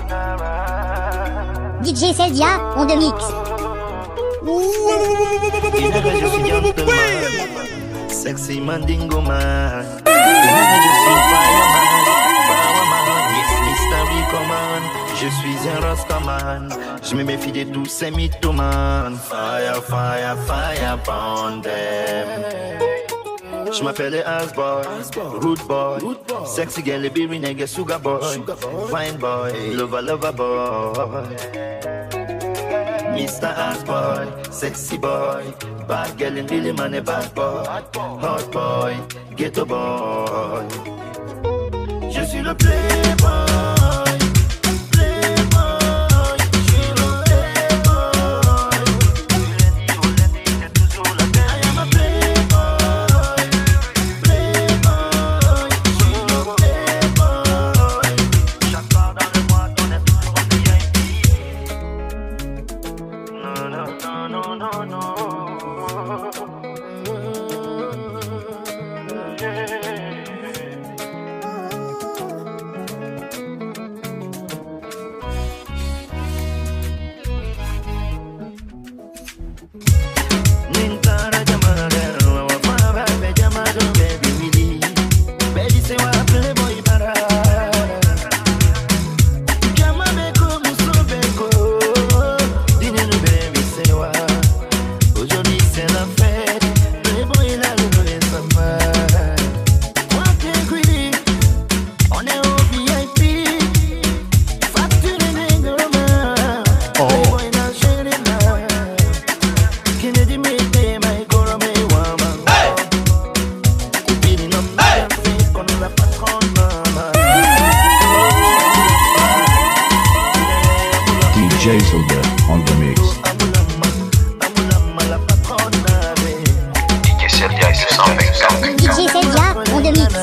Djceldia, on de mix. Sexy mandingo man. Je suis fireman, powerman. Yes, Mr. Recommand. Je suis un rastaman. Je me méfie de tous ces mythomanes. Fire, fire, fire upon them. Je m'appelle Asboy, Rude Boy, Sexy girl, le baby nigga, Sugar Boy, Fine Boy, Lover, Lover Boy. Mr. Asboy, Sexy Boy, Bad girl in Billy Man, a bad boy, Hot Boy, Ghetto Boy. Je suis le Playboy. Djceldia on the mix. Djceldia is something. Djceldia, on the mix.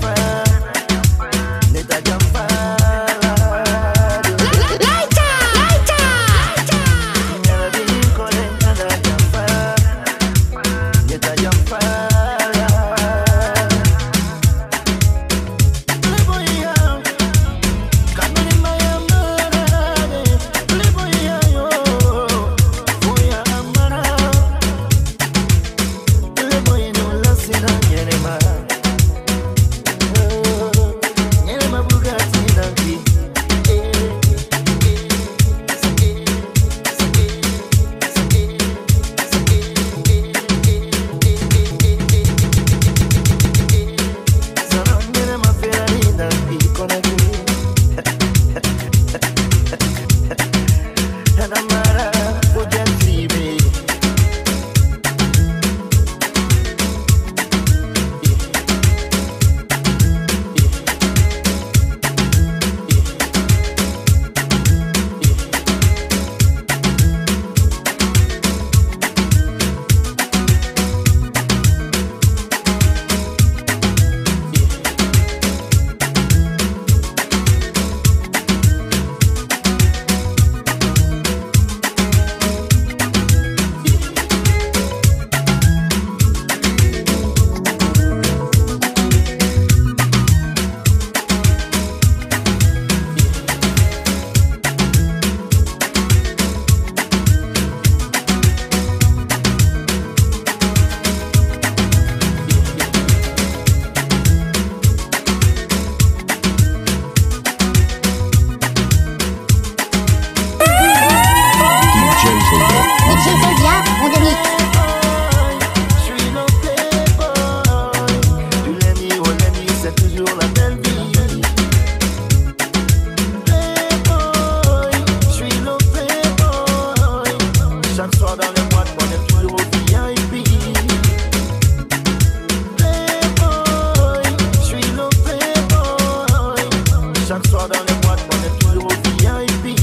Djceldia, on the mix. C'est toujours la belle vie. Playboy, je suis le Playboy. Chaque soir dans les boîtes, on est toujours au VIP. Playboy, je suis le Playboy. Chaque soir dans les boîtes, on est toujours au VIP.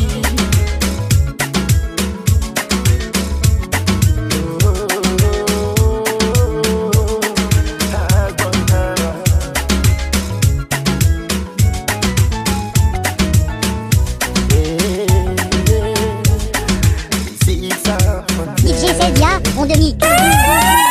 Djceldia, on the mix.